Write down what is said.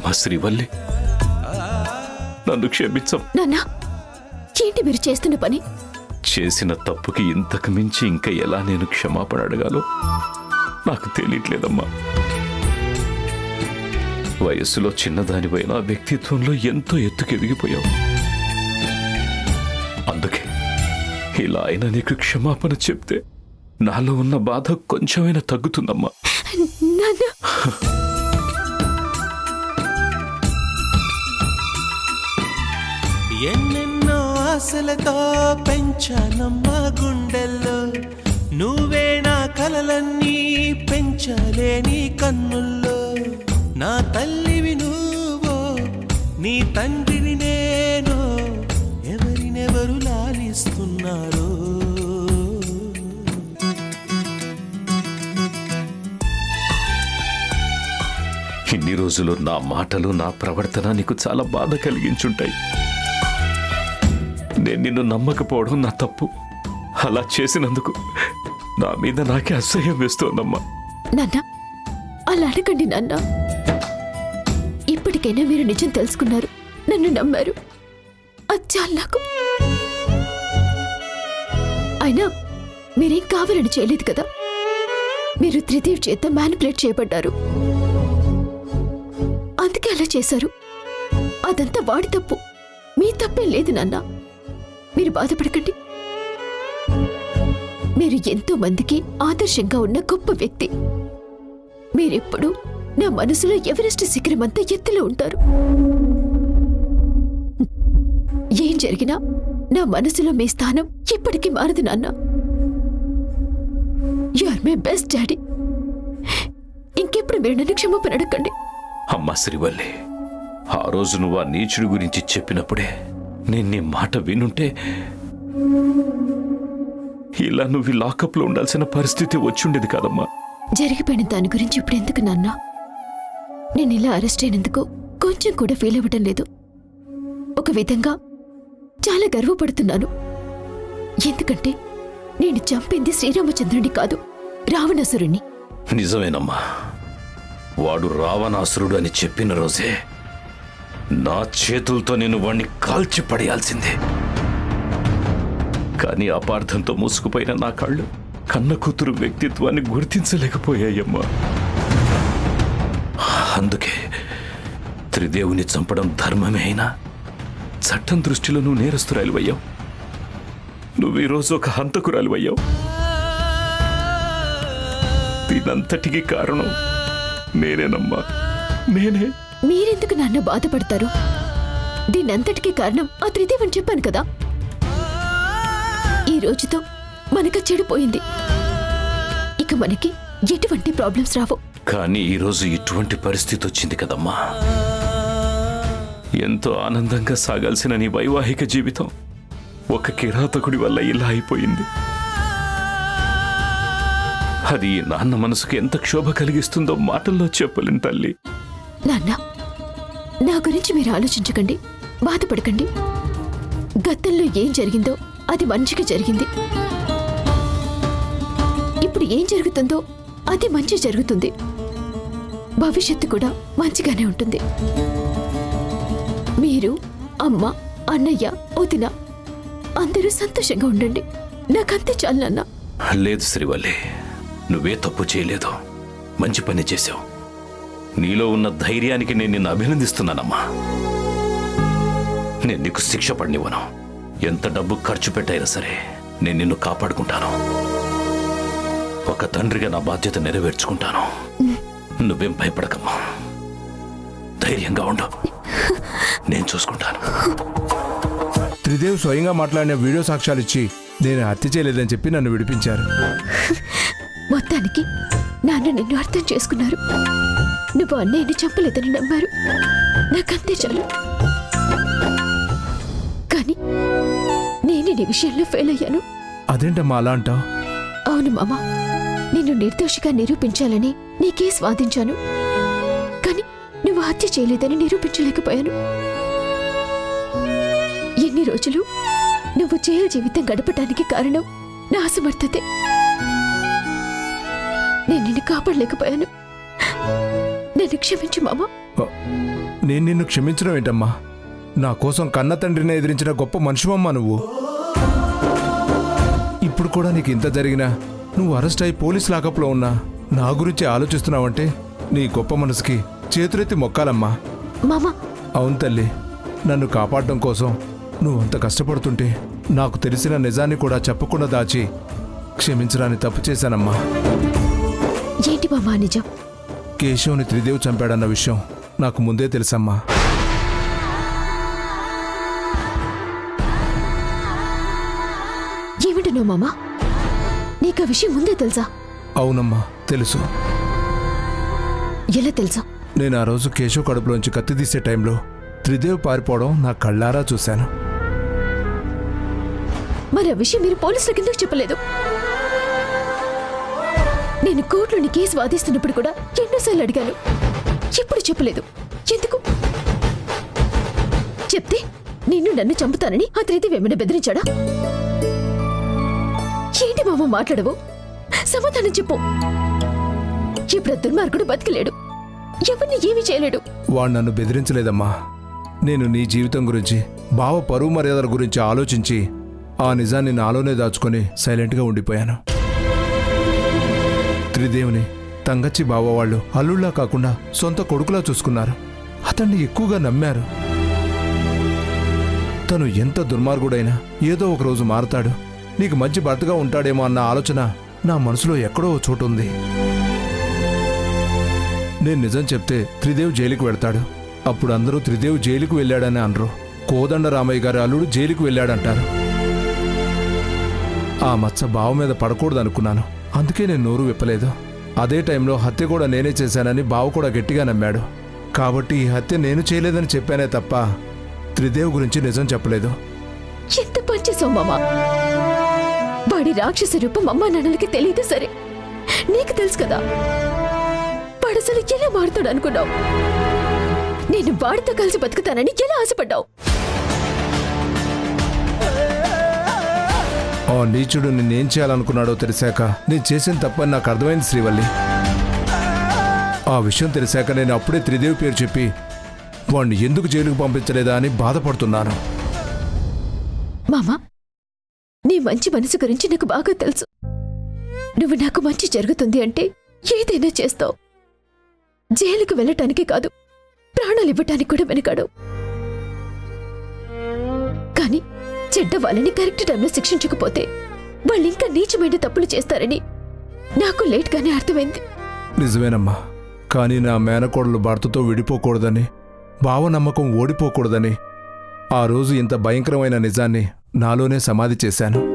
అమ్మా శ్రీవల్లి, నన్ను క్షమించం. నాన్నా, ఏంటి మీరు చేస్తున్న పని? చేసిన తప్పుకి ఇంతకు మించి ఇంకా ఎలా నేను క్షమాపణ అడగాలో నాకు తెలియట్లేదమ్మా. వయస్సులో చిన్నదానిపైన వ్యక్తిత్వంలో ఎంతో ఎత్తుకు ఎదిగిపోయావు. అందుకే ఇలా అయినా నీకు క్షమాపణ చెప్తే నాలో ఉన్న బాధ కొంచెమైనా తగ్గుతుందమ్మా. ఎన్నెన్నో ఆశలతో పెంచానమ్మా గుండెల్లో, నువ్వే నా కలలన్నీ పెంచలేని కన్నుల్లో. నా తల్లివి నువ్వో, నీ తండ్రిని నేను, ఎవరినెవరు లాలిస్తున్నారో. ఇన్ని రోజులు నా మాటలు, నా ప్రవర్తన నీకు చాలా బాధ కలిగించుంటాయి. నేను నిన్ను నమ్మకపోవడం నా తప్పు. అలా చేసినందుకు నా మీద నాకే అసహ్యం వేస్తోందమ్మా. నాన్న, అలా అడగండి నాన్న. ఇప్పటికైనా మీరు నిజం తెలుసుకున్నారు, నన్ను నమ్మారు. అది చాలు నాకు. అయినా మీరేం కావాలని చేయలేదు కదా. మీరు త్రిదేవ్ చేత మ్యానిపులేట్ చేయబడ్డారు, అందుకే అలా చేశారు. అదంతా వాడి తప్పు, మీ తప్పేం లేదు నాన్న. మీరు బాధపడకండి. మీరు ఎంతో మందికి ఆదర్శంగా ఉన్న గొప్ప వ్యక్తి. మీరెప్పుడు నా మనసులో ఎవరెస్ట్ శిఖరం అంతా ఎత్తులో ఉంటారు. ఏం జరిగినా నా మనసులో మీ స్థానం ఇప్పటికీ మారదు నాన్న. You are my best daddy. ఇంకెప్పుడు మీరు నన్ను క్షమాపణ అడగండి. అమ్మా శ్రీవల్లి, ఆ రోజు నువ్వు ఆ నీచుడి గురించి చెప్పినప్పుడే నేను నీ మాట వినుంటే ఇలా నువ్వు లాకప్లో ఉండాల్సిన పరిస్థితి వచ్చుండేది కాదమ్మా. జరిగిపోయిన దాని గురించి ఇప్పుడు ఎందుకు నాన్న? నేను ఇలా అరెస్ట్ అయినందుకు కొంచెం కూడా ఫీల్ అవ్వటం లేదు. ఒక విధంగా చాలా గర్వపడుతున్నాను. ఎందుకంటే నేను చంపింది శ్రీరామచంద్రుని కాదు, రావణాసురుణ్ణి. నిజమేనమ్మా, వాడు రావణాసురుడు అని చెప్పిన రోజే నా చేతులతో నేను వాణ్ణి కాల్చి పడేయాల్సిందే. కానీ అపార్థంతో మూసుకుపోయిన నా కళ్ళు కన్న కూతురు వ్యక్తిత్వాన్ని గుర్తించలేకపోయాయమ్మా. అందుకే త్రిదేవుని చంపడం ధర్మమే అయినా చట్టం దృష్టిలో నువ్వు నేరస్తురాలివయ్యావు. నువ్వు ఈరోజు ఒక హంతకురాలివయ్యావు. దీనంతటికీ కారణం నేనేనమ్మా, నేనే. మీరెందుకు నాన్న బాధపడతారు? దీనంతటికీ కారణం ఆ త్రిదేవ్ అని చెప్పాను కదా. ఈ రోజుతో మనకు చెడిపోయింది. ఇక మనకి ఎటువంటి ప్రాబ్లమ్స్ రావు. కానీ ఈరోజు ఇటువంటి పరిస్థితి వచ్చింది కదమ్మా. ఎంతో ఆనందంగా సాగాల్సిన నీ వైవాహిక జీవితం ఒక కిరాతకుడి వల్ల ఇలా అయిపోయింది. అది నాన్న మనసుకు ఎంత క్షోభ కలిగిస్తుందో మాటల్లో చెప్పలేను తల్లి. నాన్న, నా గురించి మీరు ఆలోచించకండి, బాధపడకండి. గతంలో ఏం జరిగిందో అది మంచిగా జరిగింది. ఇప్పుడు ఏం జరుగుతుందో అది మంచి జరుగుతుంది. భవిష్యత్తు కూడా మంచిగానే ఉంటుంది. మీరు, అమ్మ, అన్నయ్య, వదిన అందరూ సంతోషంగా ఉండండి. నాకంతే చాలు నాన్న. లేదు శ్రీవల్లి, నువ్వే తప్పు చేయలేదు, మంచి పని చేశావు. నీలో ఉన్న ధైర్యానికి నేను నిన్ను అభినందిస్తున్నానమ్మా. నేను నీకు శిక్ష పడినివ్వను. ఎంత డబ్బు ఖర్చు పెట్టైనా సరే నేను నిన్ను కాపాడుకుంటాను. ఒక తండ్రిగా నా బాధ్యత నెరవేర్చుకుంటాను. నువ్వేం భయపడకమ్మా, ధైర్యంగా ఉండు, నేను చూసుకుంటాను. త్రిదేవ్ స్వయంగా మాట్లాడిన వీడియో సాక్ష్యాలు ఇచ్చి నేను హత్య చేయలేదని చెప్పి నన్ను విడిపించారు. మొత్తానికి నాన్న నిన్ను అర్థం చేసుకున్నారు. నువ్వు అన్నయ్యని చంపలేదని నమ్మారు. నాకంతే చాలు. కానీ నేనే నీ విషయంలో ఫెయిల్ అయ్యాను. అదేంటమ్మా అలా అంటావు? అవును మామ, నిన్ను నిర్దోషిగా నిరూపించాలని నీ కేసు వాదించాను. కానీ నువ్వు హత్య చేయలేదని నిరూపించలేకపోయాను. ఎన్ని రోజులు నువ్వు జైలు జీవితం గడపటానికి కారణం నా అసమర్థతే. నేను నిన్ను కాపాడలేకపోయాను. నన్ను క్షమించు మామ. నేను నిన్ను క్షమించడం ఏంటమ్మా? నా కోసం కన్న తండ్రిని ఎదిరించిన గొప్ప మనిషివమ్మా నువ్వు. ఇప్పుడు కూడా నీకు ఇంత జరిగినా నువ్వు అరెస్ట్ అయి పోలీస్ లాకప్లో ఉన్నా నా గురించి ఆలోచిస్తున్నావంటే నీ గొప్ప మనసుకి చేతులెత్తి మొక్కాలమ్మా. మామా, అవును తల్లి, నన్ను కాపాడడం కోసం నువ్వంత కష్టపడుతుంటే నాకు తెలిసిన నిజాన్ని కూడా చెప్పకుండా దాచి క్షమించరాని తప్పు చేశానమ్మా. ఏంటి మామా నిజం? కేశవ్ని త్రిదేవ్ చంపాడన్న విషయం నాకు ముందే తెలుసమ్మా. ఏమిటనో మామా, నీకు ఆ విషయం ముందే తెలుసా? అవునమ్మా, తెలుసు. ఎలా తెలుసా? నేను ఆ రోజు కేశవ్ కడుపులోంచి కత్తి తీసే టైంలో త్రిదేవ్ పారిపోవడం నా కళ్ళారా చూశాను. మరి ఆ విషయం మీరు పోలీసులకు ఎందుకు చెప్పలేదు? నేను కోర్టులోని కేసు వాదిస్తున్నప్పుడు కూడా ఎన్నోసార్లు అడిగాను, ఎప్పుడు చెప్పలేదు. ఎందుకు? చెప్తే నిన్ను నన్ను చంపుతానని ఆ త్రిదేవ్ ఏమైనా బెదిరించాడా? ఏంటి మామ మాట్లాడవు? సమాధానం చెప్పు. ఇప్పుడు దుర్మార్గుడు బతికలేడు, ఎవరిని ఏమీ చేయలేడు. వాడు నన్ను బెదిరించలేదమ్మా. నేను నీ జీవితం గురించి, బావ పరువు మర్యాదల గురించి ఆలోచించి ఆ నిజాన్ని నాలోనే దాచుకొని సైలెంట్గా ఉండిపోయాను. త్రిదేవుని తంగచ్చి బావ వాళ్ళు అల్లుళ్ళా కాకుండా సొంత కొడుకులా చూసుకున్నారు. అతన్ని ఎక్కువగా నమ్మారు. తను ఎంత దుర్మార్గుడైనా ఏదో ఒక రోజు మారతాడు, నీకు మంచి భర్తగా ఉంటాడేమో అన్న ఆలోచన నా మనసులో ఎక్కడో చోటు ఉంది. నేను నిజం చెప్తే త్రిదేవ్ జైలుకు వెళ్తాడు. అప్పుడు అందరూ త్రిదేవ్ జైలుకు వెళ్ళాడని అనరు, కోదండ రామయ్య గారి అల్లుడు జైలుకు వెళ్ళాడంటారు. ఆ మచ్చ బావ మీద పడకూడదనుకున్నాను, అందుకే నేను నోరు విప్పలేదు. అదే టైంలో హత్య కూడా నేనే చేశానని బావ కూడా గట్టిగా నమ్మాడు. కాబట్టి ఈ హత్య నేను చేయలేదని చెప్పానే తప్ప త్రిదేవ్ గురించి నిజం చెప్పలేదు. ఎంత పనిచేసావు మామా. వాడి రాక్షస రూపం అమ్మా నాన్నలకి తెలియదు సరే, నీకు తెలుసు కదా. వాడసలు ఎలా మారుతాడు అనుకున్నావు? నేను వాడితో కలిసి బతుకుతానని ఎలా ఆశపడ్డావు? ఆ నీచుడు నిన్నేం చేయాలనుకున్నాడో తెలిసాక నేను చేసిన తప్పని నాకు అర్థమైంది శ్రీవల్లి. ఆ విషయం తెలిసాక నేను అప్పుడే త్రిదేవి పేరు చెప్పి వాణ్ణి ఎందుకు జైలుకు పంపించలేదా అని బాధపడుతున్నాను. మామా, నీ మంచి మనసు గురించి నాకు బాగా తెలుసు. నువ్వు నాకు మంచి జరుగుతుంది అంటే ఏదైనా చేస్తావు. జైలుకు వెళ్ళటానికి కాదు, ప్రాణాలు ఇవ్వటానికి కూడా వెనుకాడు. కానీ చెడ్డ వాళ్ళని కరెక్ట్ టైంలో శిక్షించకపోతే వాళ్ళు ఇంకా నీచమైన తప్పులు చేస్తారని నాకు లేట్గానే అర్థమైంది. నిజమేనమ్మా, కానీ నా మేనకోడలు భర్తతో విడిపోకూడదని, బావ నమ్మకం ఓడిపోకూడదని ఆ రోజు ఇంత భయంకరమైన నిజాన్ని నాలోనే సమాధి చేశాను.